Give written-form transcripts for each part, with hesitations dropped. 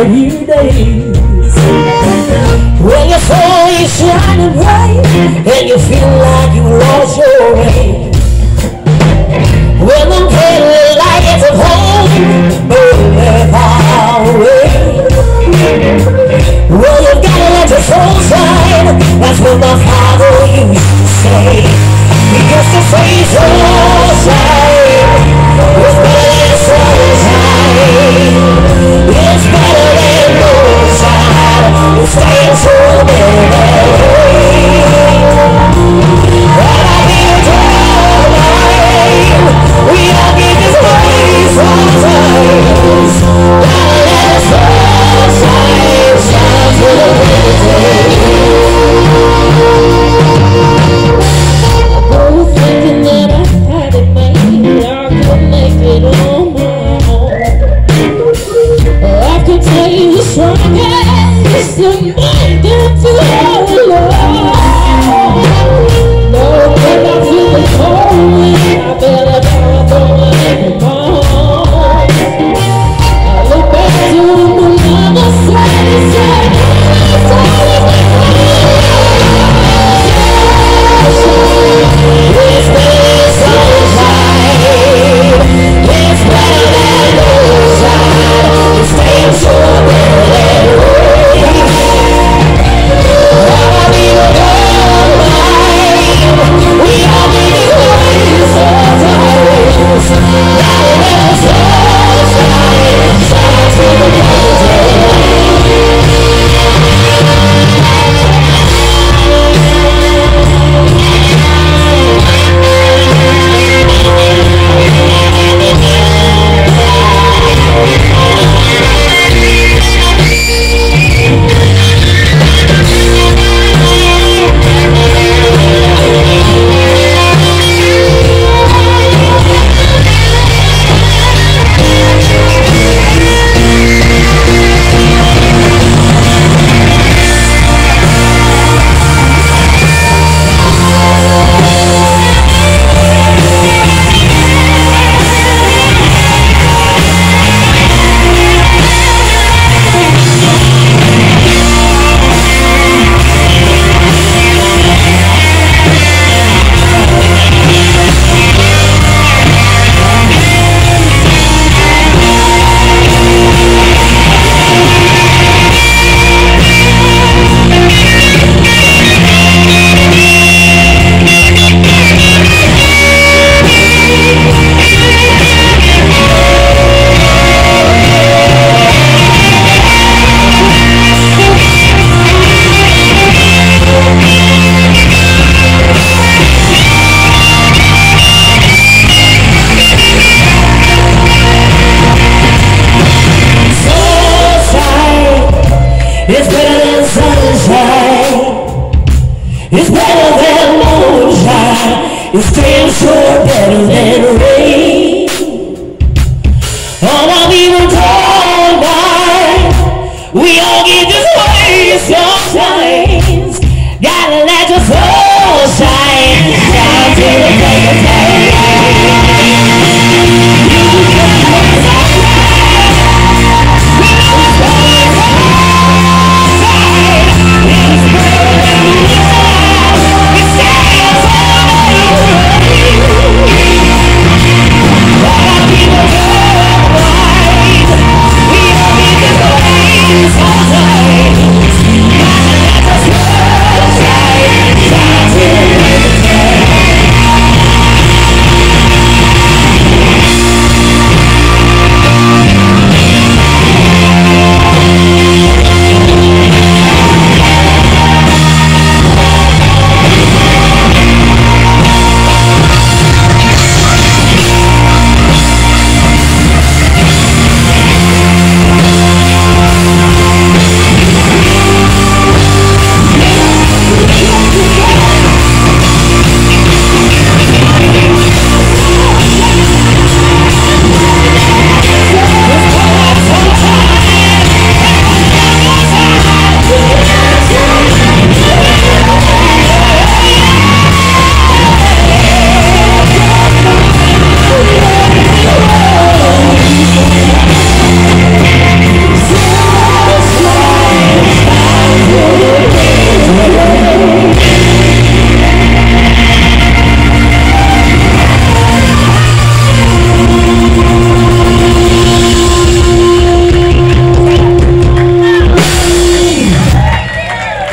cloudy days, when your soul is shining bright and you feel like you lost your way, when the pale lights of home burn far away, well, you've got to let your soul shine. That's what my father used to say. He used to say soul shine is better than sunshine. It's better than moonshine. It's staying so better. All I need is your mind. We all give this way sometimes. Gotta let the soul shine, shine through the winter. I was thinking that I had it made, I could make it on my own. I could take the strongest and make it to all alone. No, but I feel the cold, I better go for every bone. I look back to the other side and say, it's better than sunshine. It's better than moonshine. It's staying so better than rain. All I need is your mind. We all need is ways sometimes. Gotta let the sunshine shine through the mountains. It's better than sunshine. It's better than moonshine. It's damn sure better than rain. All I'm even torn by. We all get this way sometimes. Gotta let your soul shine. Shine till the break of day.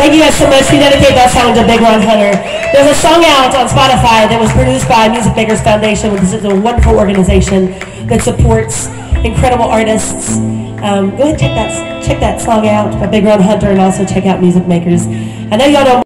thank you guys so much. We dedicate that song to Big Ron Hunter. There's a song out on Spotify that was produced by Music Makers Foundation, which is a wonderful organization that supports incredible artists. Go ahead and check that song out by Big Ron Hunter, and also check out Music Makers. I know y'all don't